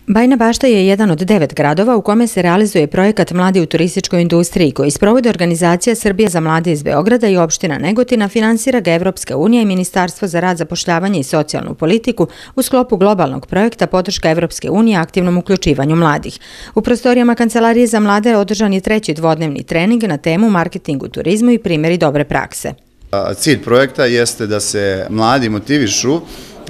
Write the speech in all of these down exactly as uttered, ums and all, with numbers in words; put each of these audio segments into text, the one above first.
Bajina Bašta je jedan od devet gradova u kome se realizuje projekat Mladi u turističkoj industriji koji sprovode organizacija Srbija za mlade iz Beograda i opština Negotina, finansira ga Evropska unija i Ministarstvo za rad, zapošljavanje i socijalnu politiku u sklopu globalnog projekta podrška Evropske unije aktivnom uključivanju mladih. U prostorijama Kancelarije za mlade održan je treći dvodnevni trening na temu marketing u turizmu i primjeri dobre prakse. Cilj projekta jeste da se mladi motivišu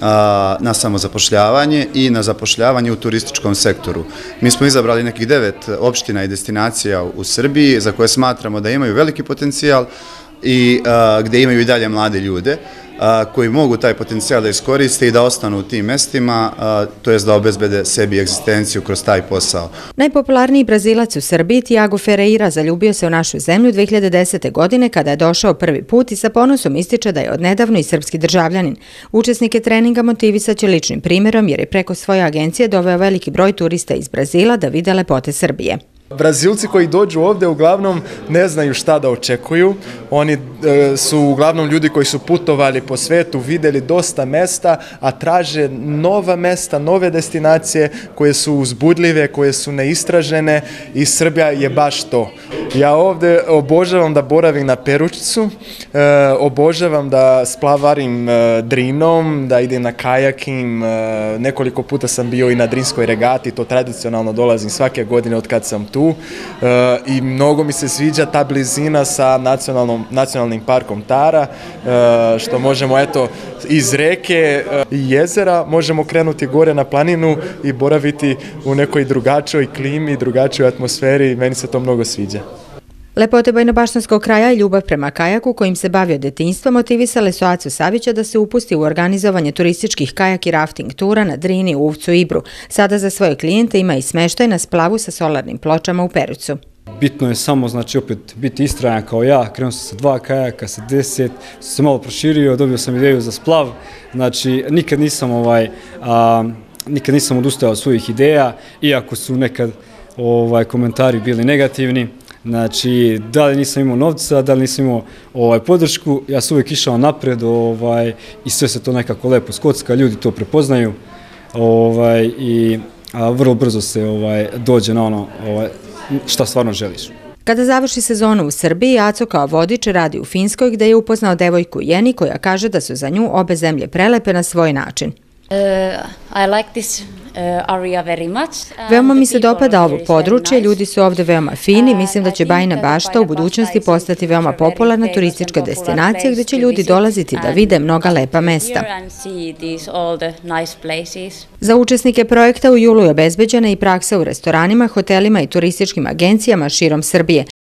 na samozapošljavanje i na zapošljavanje u turističkom sektoru. Mi smo izabrali nekih devet opština i destinacija u Srbiji za koje smatramo da imaju veliki potencijal i gde imaju i dalje mlade ljude koji mogu taj potencijal da iskoriste i da ostanu u tim mestima, to jest da obezbede sebi egzistenciju kroz taj posao. Najpopularniji Brazilac u Srbiji, Tiago Ferreira, zaljubio se u našu zemlju dve hiljade desete. godine kada je došao prvi put i sa ponosom ističe da je odnedavno i srpski državljanin. Učesnike treninga motivisaće ličnim primjerom jer je preko svoje agencije doveo veliki broj turista iz Brazila da vide lepote Srbije. Brazilci koji dođu ovde uglavnom ne znaju šta da očekuju. Oni e, su uglavnom ljudi koji su putovali po svetu, videli dosta mesta, a traže nova mesta, nove destinacije koje su uzbudljive, koje su neistražene i Srbija je baš to. Ja ovde obožavam da boravim na Peručcu, e, obožavam da splavarim e, Drinom, da idem na kajaking, e, nekoliko puta sam bio i na Drinskoj regati, to tradicionalno dolazim svake godine od kad sam tu. I mnogo mi se sviđa ta blizina sa nacionalnim parkom Tara, što možemo eto iz reke i jezera možemo krenuti gore na planinu i boraviti u nekoj drugačijoj klimi, drugačijoj atmosferi i meni se to mnogo sviđa. Lepote bajinobaštanskog kraja i ljubav prema kajaku kojim se bavio detinjstva motivisale su Acu Savića da se upusti u organizovanje turističkih kajak i rafting tura na Drini, Uvcu i Ibru. Sada za svoje klijente ima i smeštaj na splavu sa solarnim pločama u Perućcu. Bitno je samo, znači, opet biti istrajan kao ja, krenuo sam sa dva kajaka, sa deset, sam se malo proširio, dobio sam ideju za splav, znači, nikad nisam, ovaj, a, nikad nisam odustajao od svojih ideja, iako su nekad ovaj, komentari bili negativni. Znači, da li nisam imao novca, da li nisam imao ovaj, podršku, ja sam uvijek išao napred ovaj, i sve se to nekako lepo skocka, ljudi to prepoznaju ovaj, i a, vrlo brzo se ovaj, dođe na ono ovaj, šta stvarno želiš. Kada završi sezonu u Srbiji, Aco kao vodič radi u Finskoj gde je upoznao devojku Jeni koja kaže da su za nju obe zemlje prelepe na svoj način. Uh, I like this area very much. Veoma mi se dopada ovo područje, ljudi su ovde veoma fini, mislim da će Bajina Bašta u budućnosti postati veoma popularna turistička destinacija gde će ljudi dolaziti da vide mnoga lepa mesta. Za učesnike projekta u julu je obezbeđena i praksa u restoranima, hotelima i turističkim agencijama širom Srbije.